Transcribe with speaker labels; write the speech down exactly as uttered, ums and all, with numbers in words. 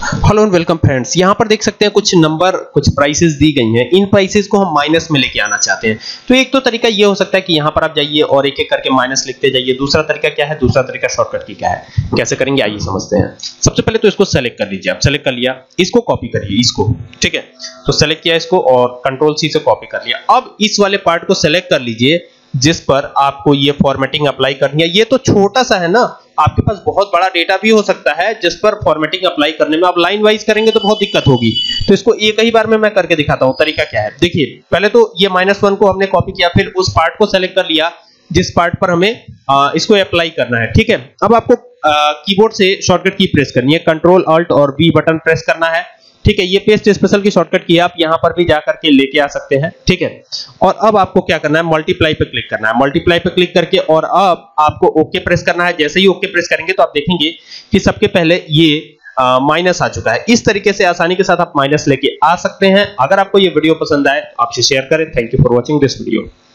Speaker 1: Hello and welcome friends. यहाँ पर देख सकते हैं कुछ नंबर, कुछ प्राइसेस दी गई हैं। इन प्राइसेस को हम माइनस में लेके आना चाहते हैं। तो एक तो तरीका ये हो सकता है कि यहाँ पर आप जाइए और एक एक करके माइनस लिखते जाइए। दूसरा तरीका क्या है? दूसरा तरीका शॉर्टकट की क्या है, कैसे करेंगे आइए समझते हैं। सबसे पहले तो इसको सेलेक्ट कर लीजिए। आप सेलेक्ट कर लिया, इसको कॉपी करिए, इसको, ठीक है। तो सेलेक्ट किया इसको और कंट्रोल सी से कॉपी कर लिया। अब इस वाले पार्ट को सेलेक्ट कर लीजिए जिस पर आपको ये फॉर्मेटिंग अप्लाई करनी है। ये तो छोटा सा है ना, आपके पास बहुत बड़ा डेटा भी हो सकता है जिस पर फॉर्मेटिंग अप्लाई करने में आप लाइन वाइज करेंगे तो बहुत दिक्कत होगी। तो इसको एक ही बार में मैं करके दिखाता हूं तरीका क्या है। देखिए, पहले तो ये माइनस वन को हमने कॉपी किया, फिर उस पार्ट को सेलेक्ट कर लिया जिस पार्ट पर हमें आ, इसको अप्लाई करना है, ठीक है। अब आपको कीबोर्ड से शॉर्टकट की प्रेस करनी है, कंट्रोल अल्ट और वी बटन प्रेस करना है, ठीक है। ये पेस्ट स्पेशल की शॉर्टकट की है, आप यहां पर भी जाकर के लेके आ सकते हैं, ठीक है। और अब आपको क्या करना है? मल्टीप्लाई पे क्लिक करना है। मल्टीप्लाई पे क्लिक करके और अब आपको ओके प्रेस करना है। जैसे ही ओके प्रेस करेंगे तो आप देखेंगे कि सबके पहले ये माइनस आ चुका है। इस तरीके से आसानी के साथ आप माइनस लेके आ सकते हैं। अगर आपको ये वीडियो पसंद आए तो आप इसे शेयर करें। Thank you for watching this video.